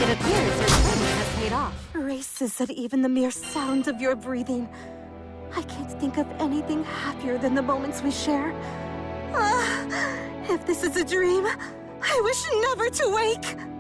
It appears your training has paid off. Races that even the mere sound of your breathing. I can't think of anything happier than the moments we share. If this is a dream, I wish never to wake.